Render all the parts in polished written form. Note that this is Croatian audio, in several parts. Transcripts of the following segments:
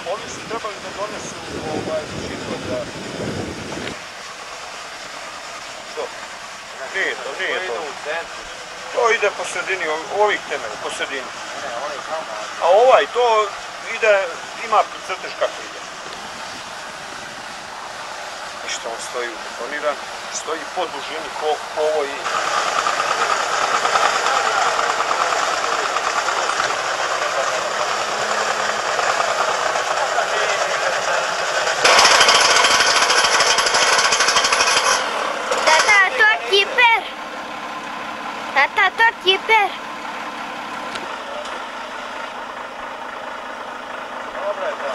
Ovi su trebali da donesu žito za... Što? Nije to, nije to. To ide po sredini, ovih temelja, po sredini. A ovaj, to ide, ima crtež kako ide. Ništa, on stoji ubetoniran, stoji po dužini ko ovo i... Tata, to kiper. Dobra je to.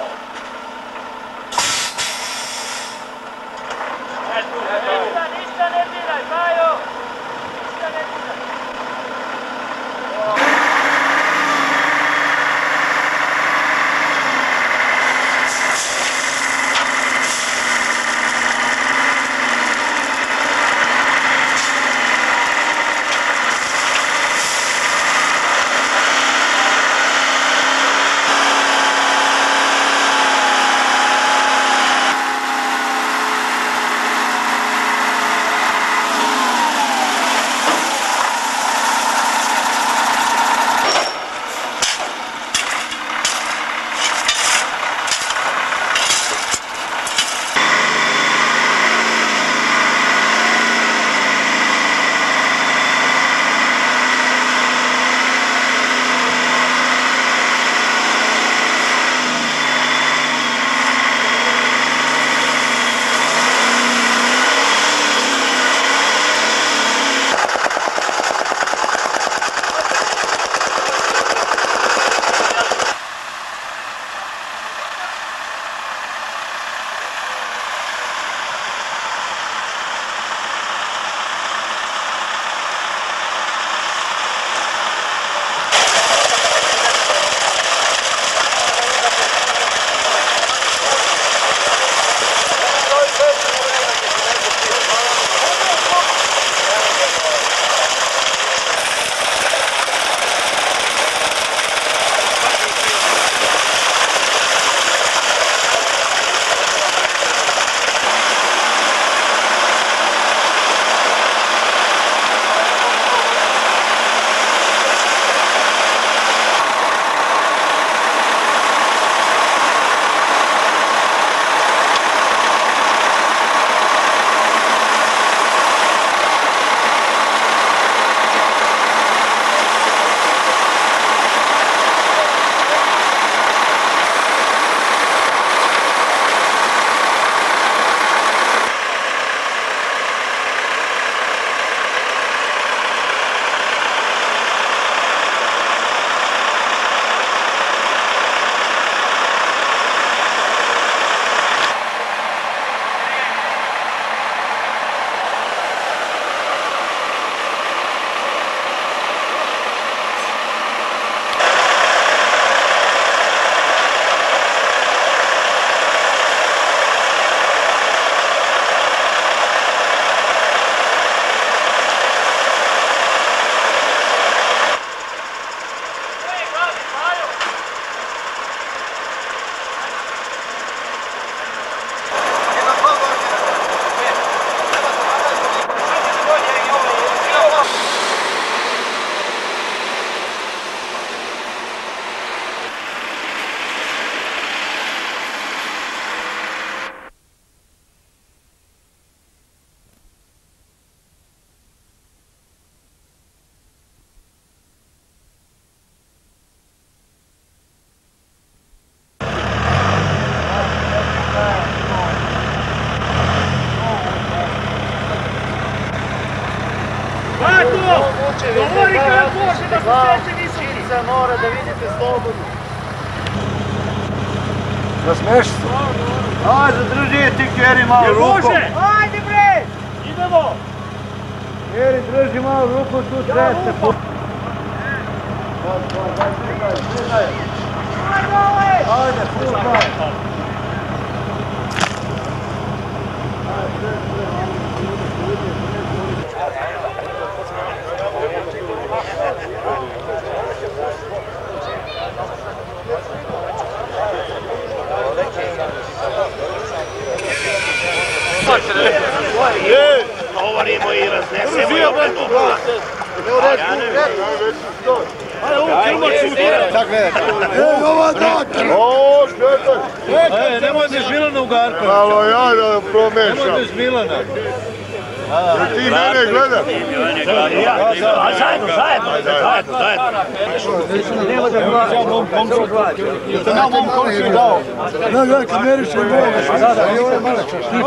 Ništa ne diraj, Bajo! Ništa ne diraj. Govori kada može da se seće visoki. Čica mora da vidite slobodno. Zasmeš se? Ajde, drži ti Keri malo rukom. Ajde bre! Idemo! Keri, drži malo rukom, tu treste. Ajde, puštaj. Ajde. ova data! O, šetak! Nemoj bez Milana u garku. Malo ja da promešam. Nemoj bez Milana. Ti mene gledaš? Zajedno. Nema da ja mom komšu. Sam ja mom komšu dao. Da, kad meriš je Boga. Da. I ovo je male čaš.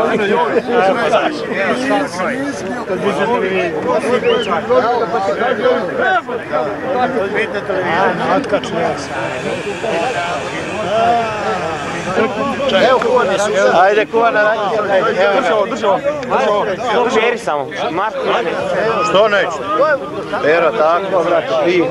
Ajde, kuvana, državo. Šeri samo, Marko. Što neće? Pero, tako, brate, ti.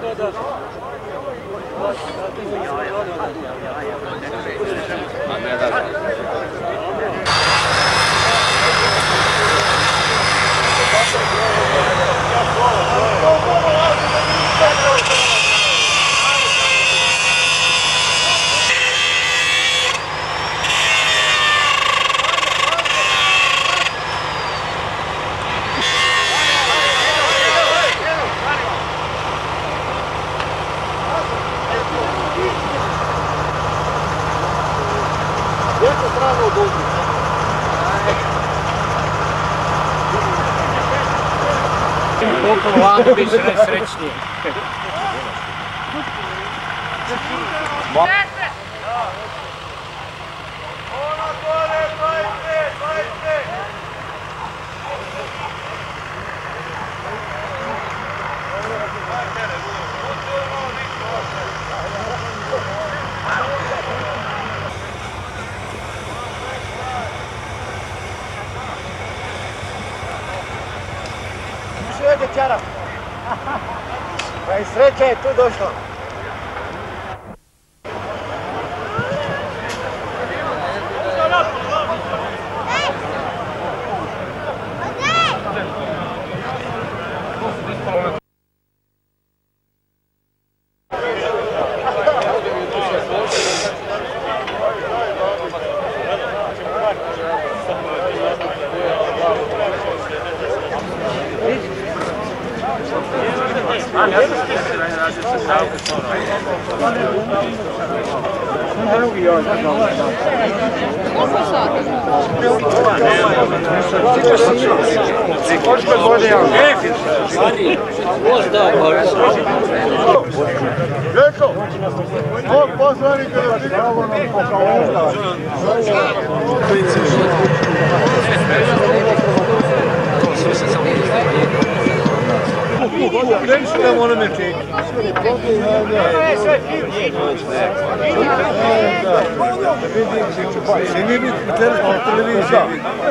Koliko vlada biš najsrećnije. Dečara. Pa i sreća je tu došla. Željko, ovog poslanika da ti pravo nam pokavala. Kreniš tamo onome čeki. Se nije biti po televiziji.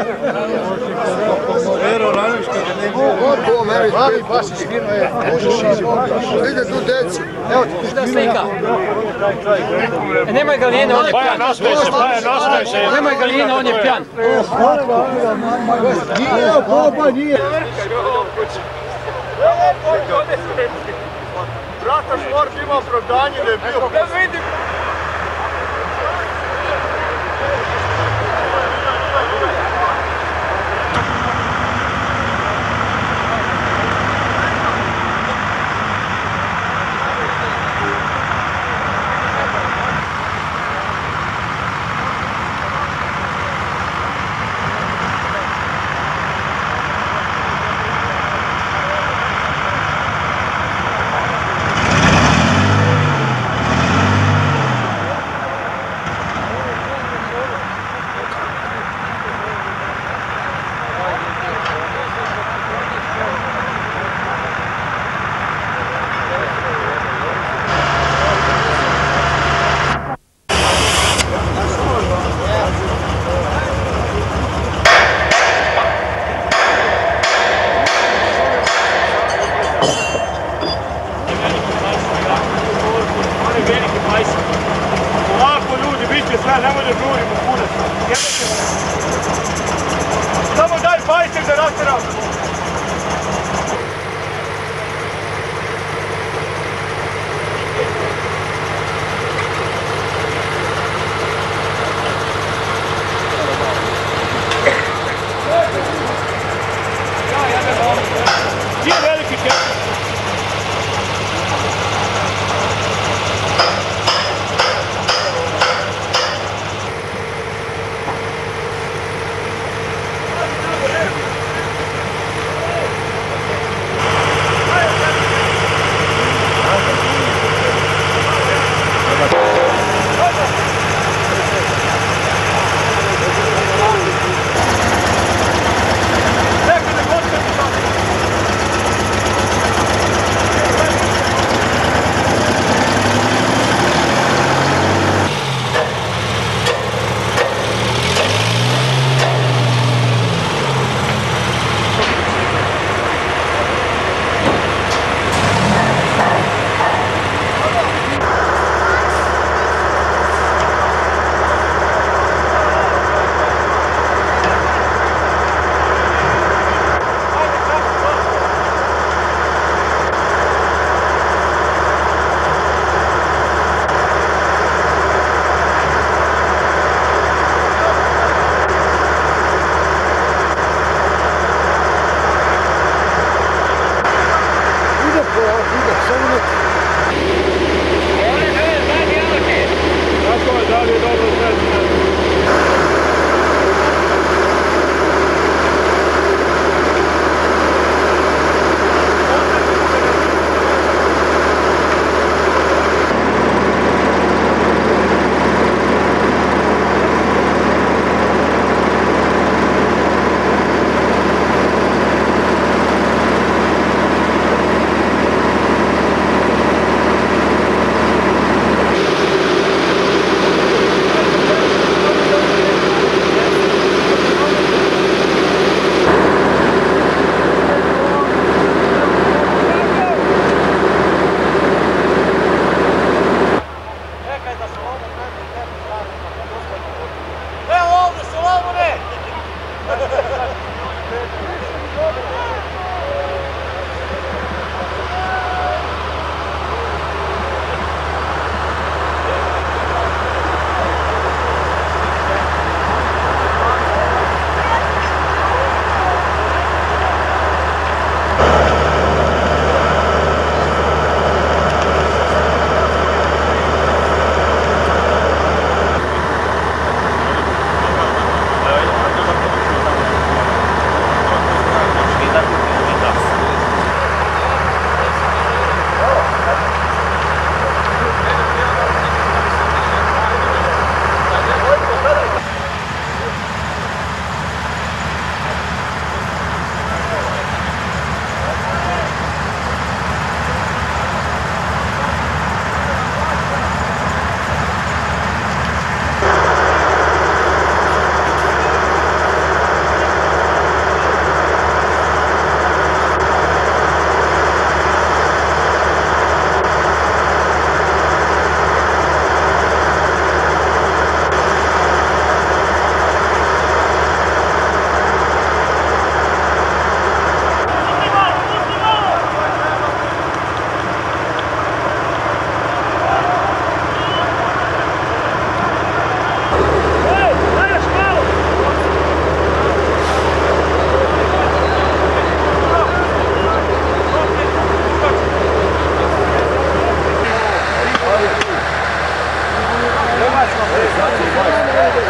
Vero, raniš kada ne bi... Mami, baš iskino je. Vide tu deci. Evo ti šta slika. Nemoj Galijena, on je pjan. Nastaje se. Nemoj Galijena, on je pjan. Nije, baba, nije. Brata Švork ima opravdanje da je bio... Da vidim! Ovako ljudi, bit će sve, nemoj da žurimo, kurac. Samo daj bajsek da rasteram. Gdje je veliki četnik?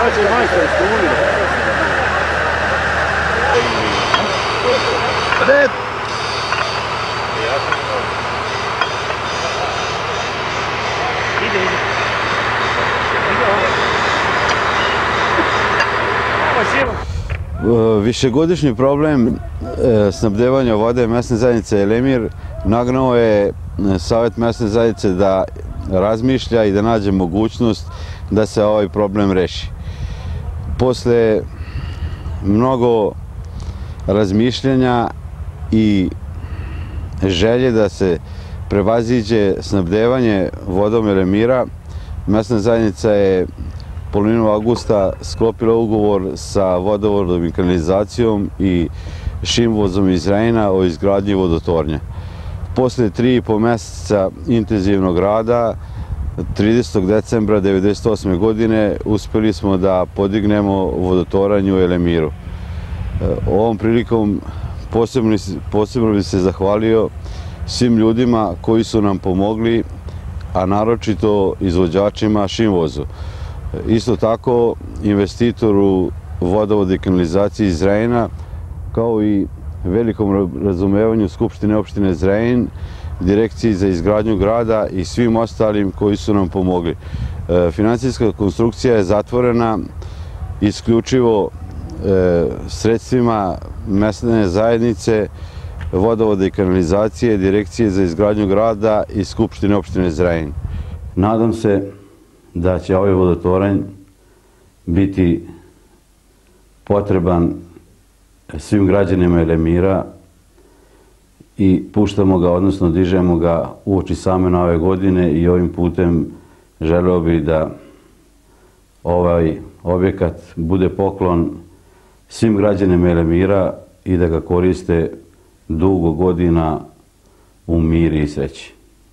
Višegodišnji problem snabdevanja vode mesne zajednice Elemir nagnao je Savet mesne zajednice da razmišlja i da nađe mogućnost da se ovaj problem reši. Posle mnogo razmišljanja i želje da se prevaziđe snabdevanje vodom Elemira, mesna zajednica je polovinom avgusta sklopila ugovor sa vodovodom i kanalizacijom i Šinvozom iz Rejna o izgradnji vodotornja. Posle 3,5 meseca intenzivnog rada, 30. decembra 1998. godine uspeli smo da podignemo vodotoranj u Elemiru. Ovom prilikom posebno bi se zahvalio svim ljudima koji su nam pomogli, a naročito izvođačima Šinvozu. Isto tako investitoru vodovoda i kanalizacije iz Rejna, kao i velikom razumevanju Skupštine opštine Zrenjanin, Direkciji za izgradnju grada i svim ostalim koji su nam pomogli. Finansijska konstrukcija je zatvorena isključivo sredstvima mesne zajednice, vodovoda i kanalizacije, Direkcije za izgradnju grada i Skupštine opštine Zrenjanin. Nadam se da će ovaj vodotoranj biti potreban svim građanima Elemira i puštamo ga, odnosno dižemo ga uoči same nove godine i ovim putem želeo bih da ovaj objekat bude poklon svim građanima Elemira i da ga koriste dugo godina u miri i sreći.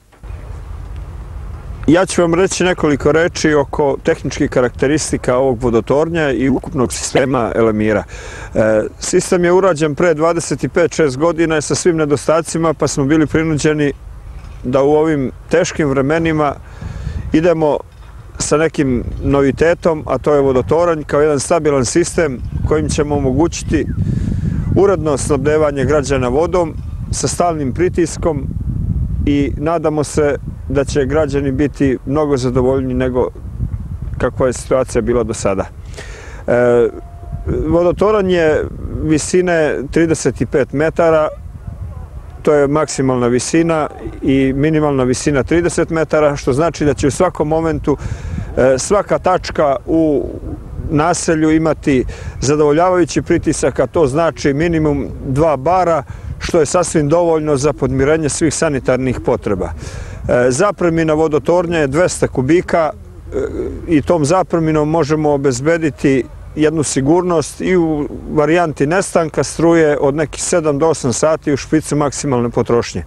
Ja ću vam reći nekoliko reči oko tehničkih karakteristika ovog vodotornja i ukupnog sistema Elemira. Sistem je urađen pre 25-6 godina sa svim nedostacima, pa smo bili prinuđeni da u ovim teškim vremenima idemo sa nekim novitetom, a to je vodotoranj kao jedan stabilan sistem kojim ćemo omogućiti uredno snabdevanje građana vodom sa stalnim pritiskom i nadamo se da će građani biti mnogo zadovoljni nego kakva je situacija bila do sada. Vodotoranj je visine 35 metara, to je maksimalna visina i minimalna visina 30 metara, što znači da će u svakom momentu svaka tačka u naselju imati zadovoljavajući pritisak, a to znači minimum 2 bara, što je sasvim dovoljno za podmirenje svih sanitarnih potreba. Zapremina vodotornja je 200 kubika i tom zapreminom možemo obezbediti jednu sigurnost i u varijanti nestanka struje od nekih 7 do 8 sati u špicu maksimalne potrošnje.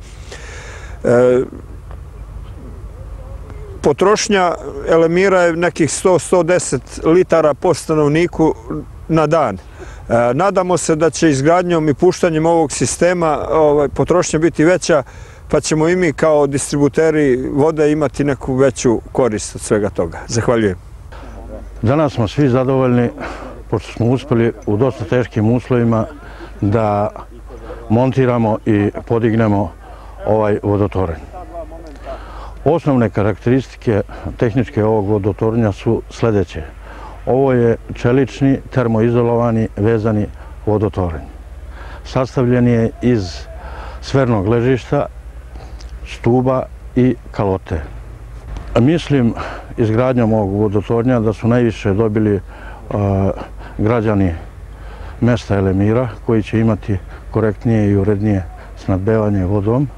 Potrošnja Elemira je nekih 100-110 litara po stanovniku na dan. Nadamo se da će izgradnjom i puštanjem ovog sistema potrošnja biti veća, pa ćemo i mi kao distributeri vode imati neku veću korist od svega toga. Zahvaljujem. Danas smo svi zadovoljni, pošto smo uspeli u dosta teškim uslovima da montiramo i podignemo ovaj vodotoranj. Osnovne karakteristike tehničke ovog vodotornja su sljedeće. Ovo je čelični, termoizolovani, vezani vodotoranj. Sastavljen je iz sfernog ležišta, stuba i kalote. Mislim izgradnjom ovog vodotornja da su najviše dobili građani mesta Elemira, koji će imati korektnije i urednije snabdevanje vodom.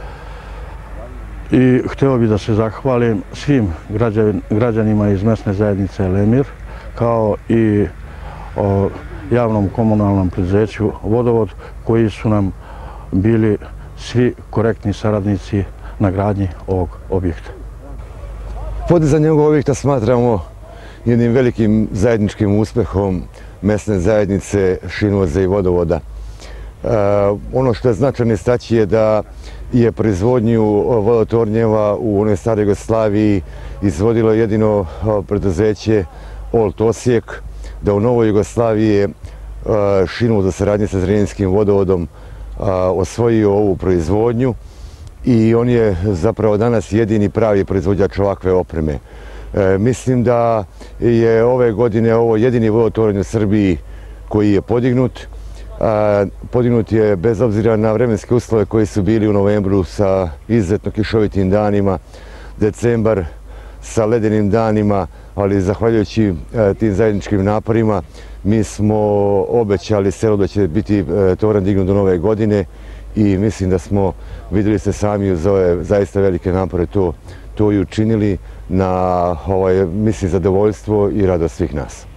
I hteo bih da se zahvalim svim građanima iz mesne zajednice Elemir, kao i javnom komunalnom preduzeću Vodovod, koji su nam bili svi korektni saradnici na gradnji ovog objekta. Podizanje ovog objekta smatramo jednim velikim zajedničkim uspehom mesne zajednice Šinvoza i Vodovoda. Ono što je značajno istaći je da je proizvodnju vodotornjeva u onoj staroj Jugoslaviji izvodilo jedino preduzeće Old Osijek, da u Novoj Jugoslaviji je Šinovec u saradnji sa Zrenjskim vodovodom osvojio ovu proizvodnju i on je zapravo danas jedini pravi proizvođač ovakve opreme. Mislim da je ove godine ovo jedini vodotoranj u Srbiji koji je podignut. Podignut je bez obzira na vremenske uslove koji su bili u novembru sa izuzetno kišovitim danima, decembar sa ledenim danima, ali zahvaljujući tim zajedničkim naporima mi smo obećali selu da će biti toranj dignut do nove godine i mislim da smo, vidjeli ste sami uz ove zaista velike napore, to i učinili na mislim zadovoljstvo i radost svih nas.